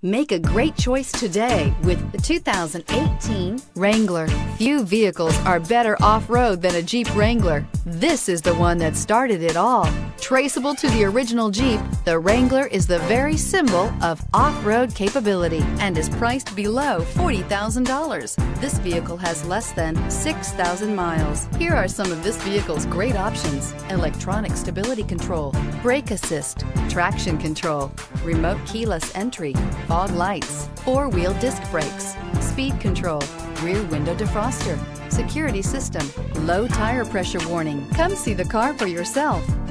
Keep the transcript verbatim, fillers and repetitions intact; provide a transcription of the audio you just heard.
Make a great choice today with the two thousand eighteen Wrangler. Few vehicles are better off-road than a Jeep Wrangler. This is the one that started it all. Traceable to the original Jeep, the Wrangler is the very symbol of off-road capability and is priced below forty thousand dollars. This vehicle has less than six thousand miles. Here are some of this vehicle's great options: electronic stability control, brake assist, traction control, remote keyless entry, fog lights, four-wheel disc brakes, speed control, rear window defroster, security system, low tire pressure warning. Come see the car for yourself.